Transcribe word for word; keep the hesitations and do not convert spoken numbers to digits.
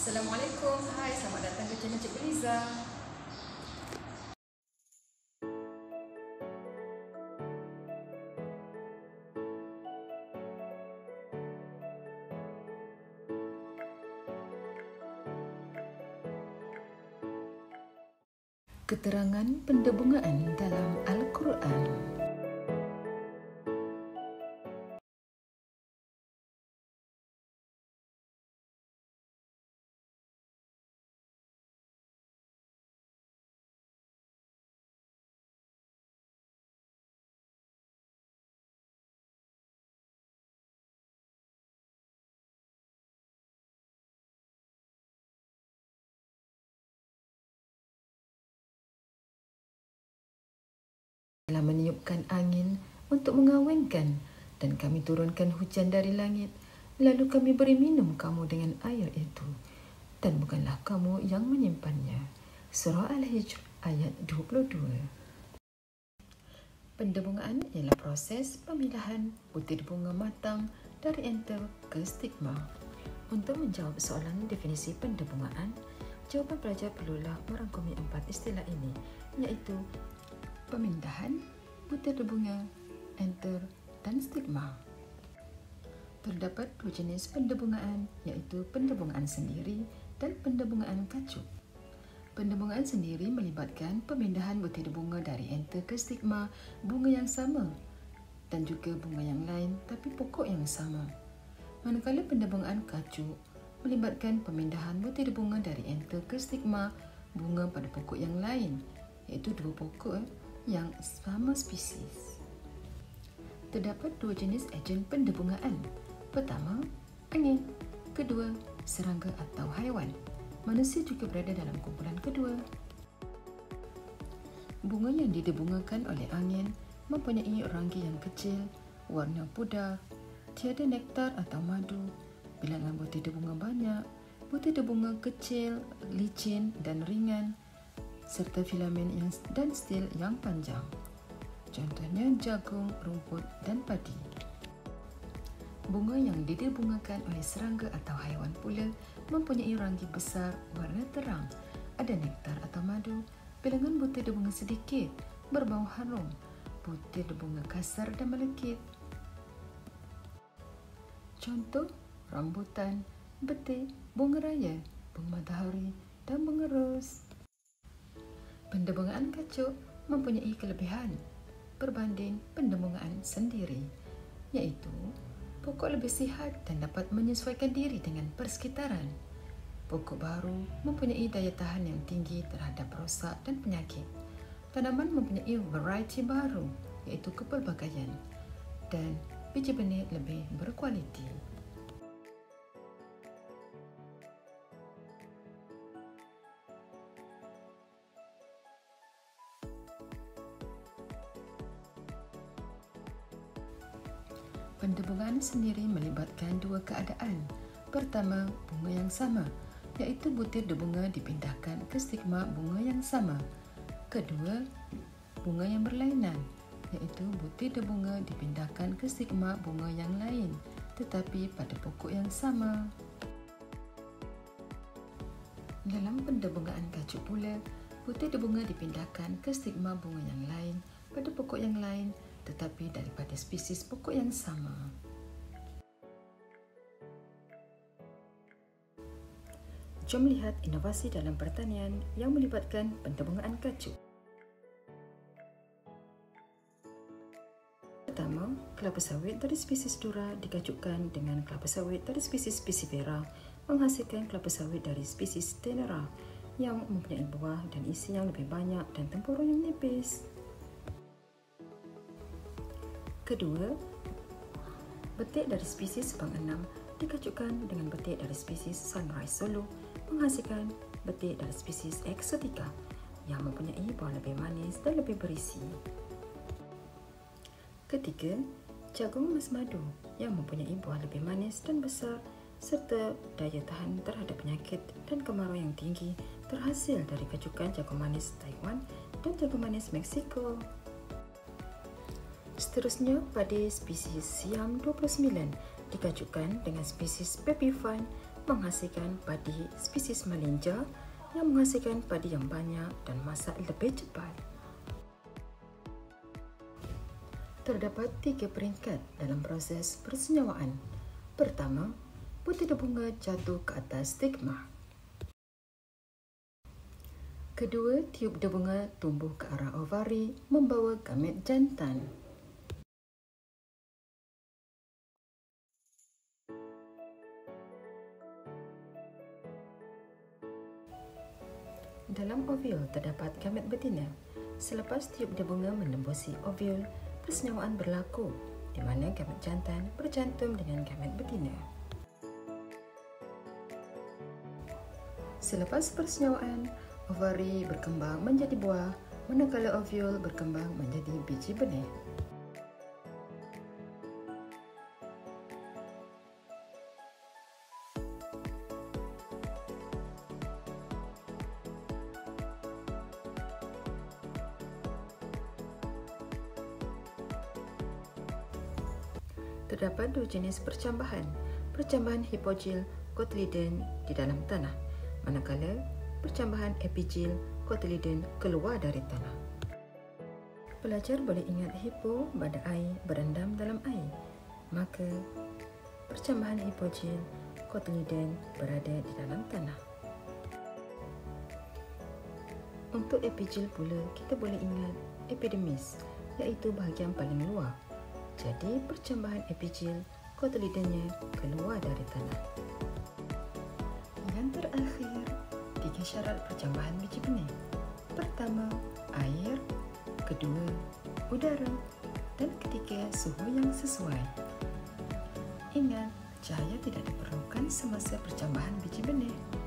Assalamualaikum, hai, selamat datang ke channel Cikgu Liza. Keterangan pendebungaan dalam Al-Quran. Telah meniupkan angin untuk mengawinkan dan kami turunkan hujan dari langit, lalu kami beri minum kamu dengan air itu, dan bukanlah kamu yang menyimpannya. Surah Al-Hijr ayat dua puluh dua. Pendebungaan ialah proses pemilahan butir bunga matang dari entel ke stigma. Untuk menjawab soalan definisi pendebungaan, jawapan pelajar perlulah merangkumi empat istilah ini, iaitu pemindahan, butir bunga, entel, dan stigma. Terdapat dua jenis pendebungaan, iaitu pendebungaan sendiri dan pendebungaan kacuk. Pendebungaan sendiri melibatkan pemindahan butir bunga dari entel ke stigma bunga yang sama dan juga bunga yang lain tapi pokok yang sama. Manakala pendebungaan kacuk melibatkan pemindahan butir bunga dari entel ke stigma bunga pada pokok yang lain, iaitu dua pokok yang sama spesies. Terdapat dua jenis ejen pendebungaan. Pertama, angin. Kedua, serangga atau haiwan. Manusia juga berada dalam kumpulan kedua. Bunga yang didebungakan oleh angin mempunyai ranggi yang kecil, warna pudar, tiada nektar atau madu, bilangan butir debunga banyak, butir debunga kecil, licin dan ringan, serta filamen yang dan stil yang panjang. Contohnya jagung, rumput dan padi. Bunga yang didebungakan oleh serangga atau haiwan pula mempunyai ranggi besar, warna terang, ada nektar atau madu, bilangan butir debunga sedikit, berbau harum, butir debunga kasar dan melekit. Contoh, rambutan, betik, bunga raya, bunga matahari dan bunga ros. Pendebungaan kacuk mempunyai kelebihan berbanding pendebungaan sendiri, iaitu pokok lebih sihat dan dapat menyesuaikan diri dengan persekitaran. Pokok baru mempunyai daya tahan yang tinggi terhadap rosak dan penyakit. Tanaman mempunyai varieti baru, iaitu kepelbagaian, dan biji benih lebih berkualiti. Pendebungaan sendiri melibatkan dua keadaan. Pertama, bunga yang sama, iaitu butir debunga dipindahkan ke stigma bunga yang sama. Kedua, bunga yang berlainan, iaitu butir debunga dipindahkan ke stigma bunga yang lain, tetapi pada pokok yang sama. Dalam pendebungaan kacuk pula, butir debunga dipindahkan ke stigma bunga yang lain pada pokok yang lain, tetapi daripada spesies pokok yang sama. Jom lihat inovasi dalam pertanian yang melibatkan pendebungaan kacuk. Pertama, kelapa sawit dari spesies Dura dikacukkan dengan kelapa sawit dari spesies Pisifera, menghasilkan kelapa sawit dari spesies Tenera yang mempunyai buah dan isi yang lebih banyak dan tempurung yang nipis. Kedua, betik dari spesies Subang Enam dikacukkan dengan betik dari spesies Sunrise Solo, menghasilkan betik dari spesies Exotica yang mempunyai buah lebih manis dan lebih berisi. Ketiga, jagung emas madu yang mempunyai buah lebih manis dan besar serta daya tahan terhadap penyakit dan kemarau yang tinggi terhasil dari kacukan jagung manis Taiwan dan jagung manis Meksiko. Seterusnya, padi spesies Siam dua puluh sembilan dikacukkan dengan spesies Pepifine menghasilkan padi spesies melinja yang menghasilkan padi yang banyak dan masak lebih cepat. Terdapat tiga peringkat dalam proses persenyawaan. Pertama, butir bunga jatuh ke atas stigma. Kedua, tiub bunga tumbuh ke arah ovari membawa gamet jantan. Dalam ovul terdapat gamet betina. Selepas tiub bunga menembusi ovul, persenyawaan berlaku di mana gamet jantan bercantum dengan gamet betina. Selepas persenyawaan, ovari berkembang menjadi buah, manakala ovul berkembang menjadi biji benih. Terdapat dua jenis percambahan, percambahan hipogil cotyledon di dalam tanah, manakala percambahan epigil cotyledon keluar dari tanah. Pelajar boleh ingat hipo pada air berendam dalam air, maka percambahan hipogil cotyledon berada di dalam tanah. Untuk epigil pula, kita boleh ingat epidermis, iaitu bahagian paling luar. Jadi, percambahan epigil cotyledonnya keluar dari tanah. Yang terakhir, tiga syarat percambahan biji benih. Pertama, air. Kedua, udara. Dan ketiga, suhu yang sesuai. Ingat, cahaya tidak diperlukan semasa percambahan biji benih.